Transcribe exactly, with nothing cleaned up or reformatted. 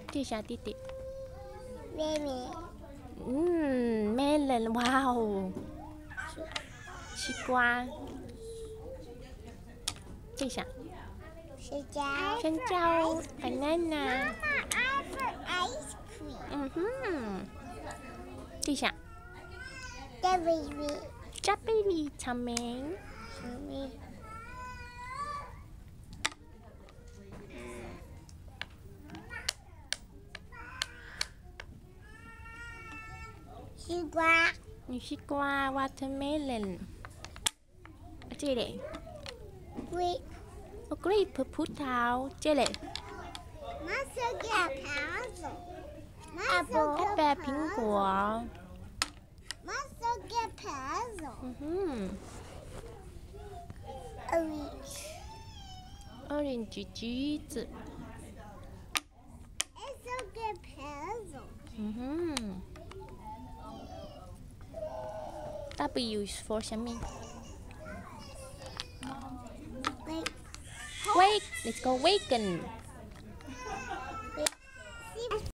这下弟弟。 妹妹。 嗯，melon，哇哦。西瓜。这下。 香蕉。 香蕉 ，banana。 I for ice cream。 嗯哼。这下。 strawberry。 strawberry，草莓。 草莓。西瓜。 西瓜 ，watermelon。这里。 grape。 哦 ，grape 葡萄，这里。 马上给桃子。apple。 apple 苹果。 马上给桃子。 嗯哼。 orange。 orange 橘子。 马上给桃子。 嗯哼。W is for 什么 wake。 wake，let's go waken。